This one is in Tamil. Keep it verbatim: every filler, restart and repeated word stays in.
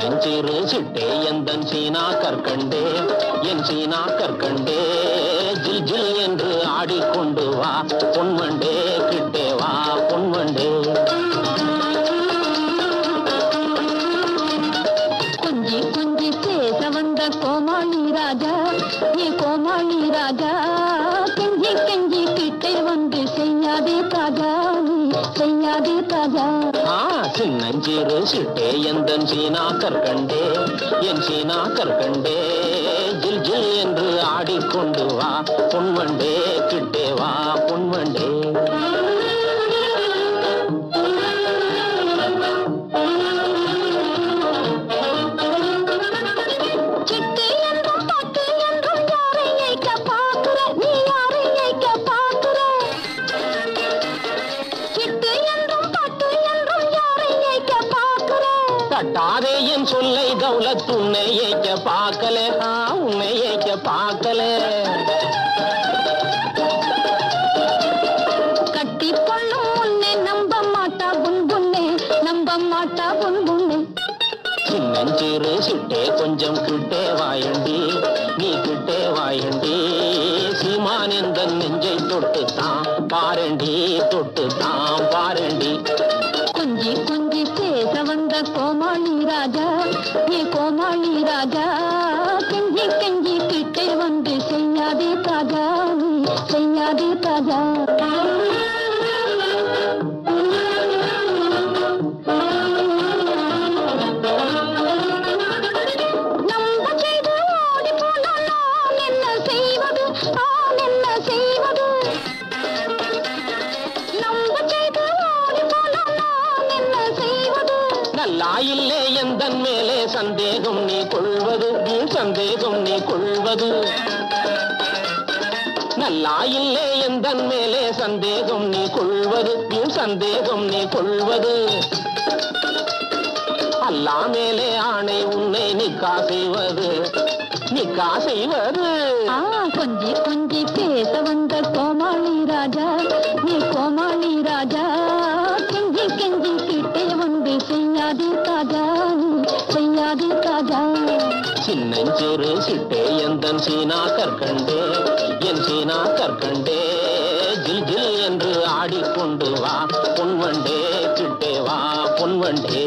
சின்னஞ்சிறு சிட்டே எந்தன் சீனா கற்கண்டே என் சீனா கற்கண்டே ஜில் ஜில் என்று ஆடிக்கொண்டு வா பொன்வண்டே கிட்டே வா பொன்வண்டே. கொஞ்சி கொஞ்சி பேச வந்த கோமாளி ராஜா நீ கோமாளி ராஜா கெஞ்சி கெஞ்சி கிட்டே வந்து செய்யாதே ராஜா நீ செய்யாதே ராஜா. சின்னஞ்சிறு சிட்டே எந்தன் சீனா கற்கண்டே என் சீனா கற்கண்டே ஜில் ஜில் என்று ஆடிக்கொண்டு வா பொன்வண்டே கிட்டே வா பொன்வண்டே. தட்டாதே என் சொல்லை தௌலத் உன்னை ஏற்க பார்க்கல உன்னை ஏற்க பார்க்கல. கட்டி கொள்ளும் உன்னை நம்ப மாட்டா புன்புன்னே நம்ப மாட்டா புன்புன்னே. சின்னஞ்சிறு சிட்டே கொஞ்சம் கிட்டே வாயண்டி நீ கிட்டே வாயண்டி சீமான் எந்த நெஞ்சை தொட்டு தான் பாரண்டி தொட்டு தான் பாரண்டி. கொஞ்சி கொஞ்சி பேச வந்த கோமாளி ராஜா நீ கோமாளி ராஜா கெஞ்சி கெஞ்சி கிட்டே வந்து செய்யாதே ராஜா நீ செய்யாதே ராஜா. நல்லாயில்லே எந்தன் மேலே சந்தேகம் நீ கொள்வது சந்தேகம் நீ கொள்வது. நல்லாயில்லே எந்தன் மேலே சந்தேகம் நீ கொள்வது சந்தேகம் நீ கொள்வது. அல்லா மேலே ஆணை உன்னை நிக்கா செய்வது நிக்கா செய்வது. கொஞ்சி கொஞ்சி பேச வந்த கோமாளி ராஜா நீ கோமாளி ராஜா கெஞ்சி கெஞ்சி கிட்டே வந்து செய்யாதே ராஜா நீ செய்யாதே ராஜா. சின்னஞ்சிறு சிட்டே எந்தன் சீனா கற்கண்டே என் சீனா கற்கண்டே ஜில் ஜில் என்று ஆடிக்கொண்டு வா பொன்வண்டே கிட்டே வா பொன்வண்டே.